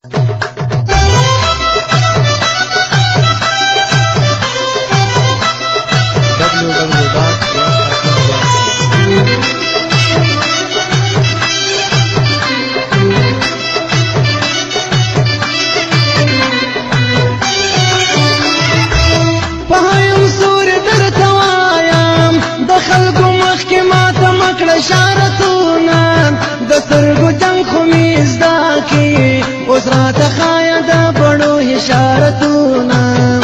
دسترګو جنگ خو می زده کی اوس راته ښایه د بڼو اشارتونه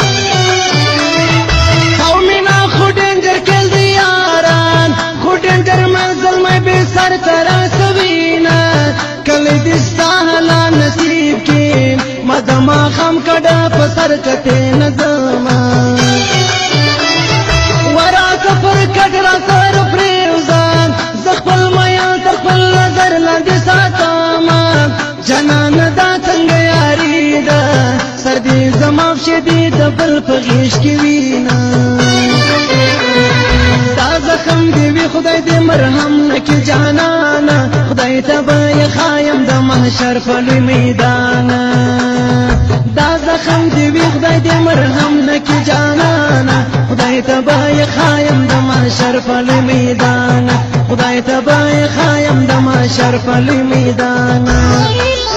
او مینا خو ډینجر کل دی یاران خو ډینجر منزل مې بې سر ته رسوینه کلی دې ستا حلا نصیب کی ما د ماښام کډه په سر کتې نه ځمه وراته پر کډ را سر پرېوځم زه خپل میان تر خپل نظر لاندې ساتمه جانان دا څنګه یاري ده سر دې زما پښې دې د بل په غېږ کې وینه دا زخم دې وي خدای دې مرهم نه کړي جانانه خدای ته به یې ښایم د محشر په لوی میدانه دا زخم دې وي خدای دې مرهم نه کړي جانانه خدای ته به یې ښایم د محشر په لوی میدانه خدای ته به یې ښایم د محشر په لوی میدانه